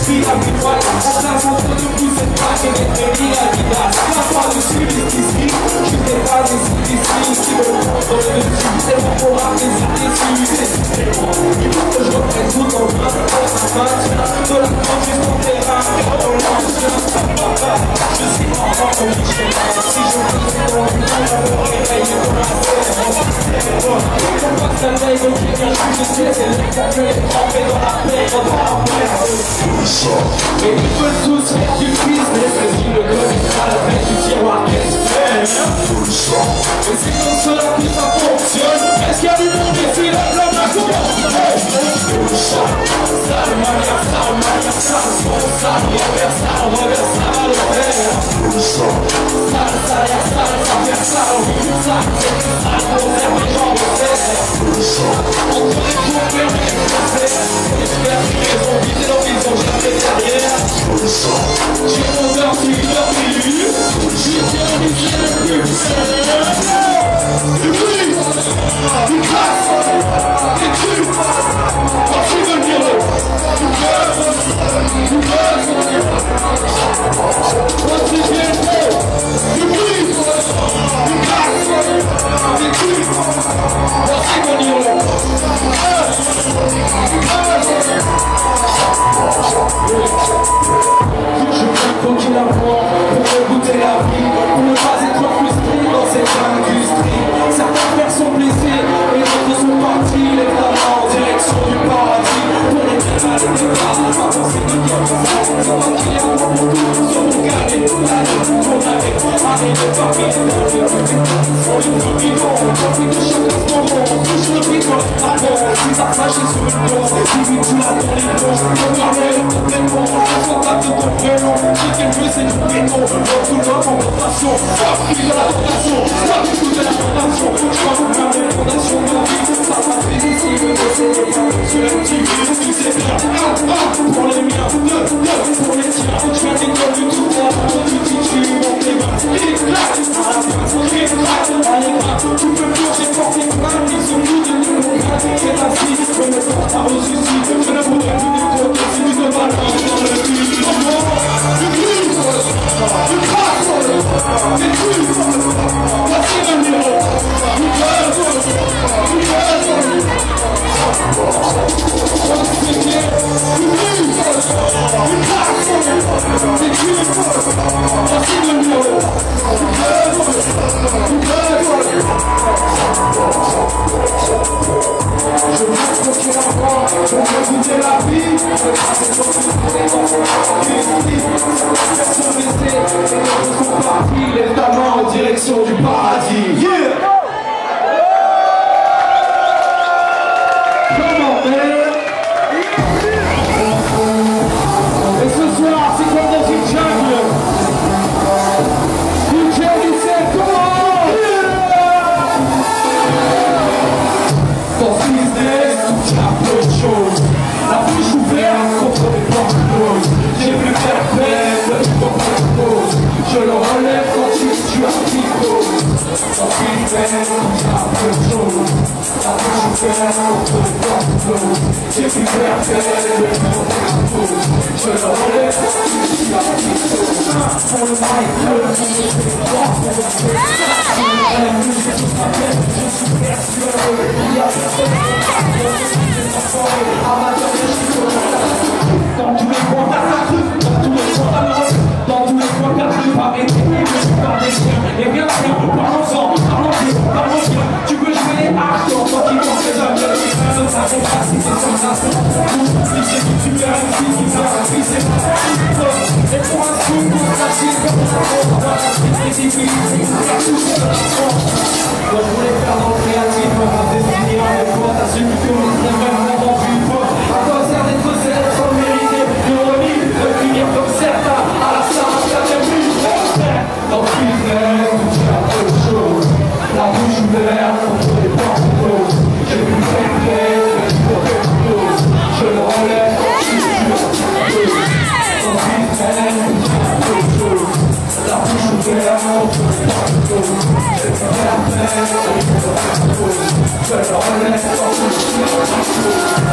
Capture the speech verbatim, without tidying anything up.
l'esprit à mi poil. En place entre deux pouces, cette page est détruite à Adidas. La part dessus, les ici, je n'ai pas des ici, qui me prend dans le dessus. C'est mon pour ramener des ici, c'est moi. Il faut que je reprenne tout en main, dans un match. De la grande jusqu'au terrain, on lance, je ne sais pas. Je suis enfant comme Michel. Si je me fais dans le monde, je me réveille dans la scène. On passe la veille, donc il y a juste de ciel, c'est le temps que les trempé dans la paix, dans la paix. Et ils veulent tous faire du business, mais ils ne connaissent pas la paix du tiroir qu'est-ce fait. Et c'est comme cela que ça fonctionne. Est-ce qu'il y a du monde ici, la flamme la commence? Sale manière, sale manière, sale son, sale reverse, sale reverse, sale reverse. Sale, sale, sale, sale, sale, sale, sale, sale, conserve les gens de terre. Entre les jours, mais on est français. J'espère qu'ils ont visé leur vision, jamais derrière. J'ai mon heure, tu leur minutes. Je tiens les yeux, le plus. Du bruit, du crasse, des trucs. Voici venir le. Du cœur, du cœur. Voici bien le. Du bruit, du crasse, des trucs. Voici venir le. Je veux qu'on qu'il apprend pour goûter la vie, pour ne pas être frustré dans cette industrie. Certaines personnes sont blessées et d'autres sont parties, évidemment en direction du paradis. Pour les bien mal et les bras, on va penser de dire que ça, c'est moi qui ai un pour tout, sur mon gagné, la lutte qu'on avait arrivé parmi les deux, les deux, on est plus vivants, on profite de chaque instant, on touche le rythme, avant, si ça crachait sur une plomb, limite tu l'as dans les plonges, on parlait de tes bons, on s'en tape de ton prénom, ce qu'il veut c'est du béton, on tout le monde en rotation, stop, il de la rotation, stop, tout de la rotation, je crois que faire les fondations de la vie, ça va faire ici, le c'est le bien, sur le petit virus, tu sais bien, ah, ah, pour les miens, deux, deux, pour les tiens, je viens d'école du tout droit, tu dis tu montes les mains, et là, à la fin, et là, allez, là, tu peux plus, j'ai porté plainte, ils sont tous de nous, c'est ainsi, je me porte à ressusciter, je ne voudrais plus décoder, si tu te balances dans le but, du cul, du crasse, des trucs, voici le numéro, du cœur, du cœur, du cœur, du cul, du crasse, des trucs, voici le numéro, du cœur, du cœur. Je veux croquer encore, je veux goûter la vie, je veux passer sur tout le monde dans mon vie. Personne blessée, et d'autres sont partis, évidemment en direction du paradis. Yeah! Comment, man? Et ce soir, c'est comme dans une jungle. D J Michel, comment? Dans ce business, tout a peu de choses. La bouche ouverte contre les portes closes. J'ai vu faire peine, je propose. Je le relève quand tu es un psychose. Dans ce business, tout a peu de choses. La bouche ouverte contre les portes closes. J'ai vu faire peine, je propose. Je le relève quand tu es un psychose. Pour le mic, le monde, c'est droit pour le fait. Je suis persuadé, il y a personne dans tous les coins t'as ta rue, dans tous les coins t'as l'os, dans tous les coins t'as rue, arrêtez, je suis par des chiens, et bien sûr, parlons-en, parlons-y, parlons-y, tu peux jouer les acteurs, toi qui penses que jamais, ça ça c'est facile, c'est comme ça, c'est tout, c'est que tu perds une fille, tu perds un fils, c'est pas et pour un sou, pour un sachet, comme ça, on va c'est spécifique, c'est tout, c'est la chance. Moi je voulais faire dans le créatif, on va définir avec toi, t'as su que tu es vraiment dans une fois, à quoi sert d'être célèbre sans mériter de remis, de finir comme certains, à la Star Academy, dans le business, tu as peu de choses, la bouche ouverte contre les portes closes, j'ai vu faire plaisir, mais tu peux faire close, je le relève quand tu es un peu, dans le business, tu as peu de choses, la bouche ouverte contre les portes closes, j'ai vu faire plaisir, mais tu peux faire close, je le relève quand tu es un peu.